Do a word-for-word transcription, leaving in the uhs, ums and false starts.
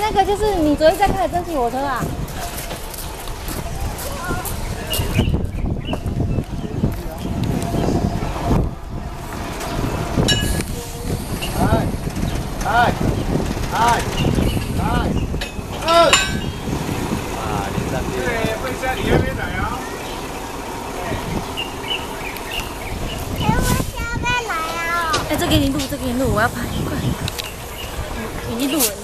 那个就是你昨天在看的蒸汽火车啊？ 哎哎哎哎哎！啊，连上去。对，问一下你那边来啊？ 哎，我下班来啊！ 哎，这给你录，这给你录，我要拍，快，已经录了。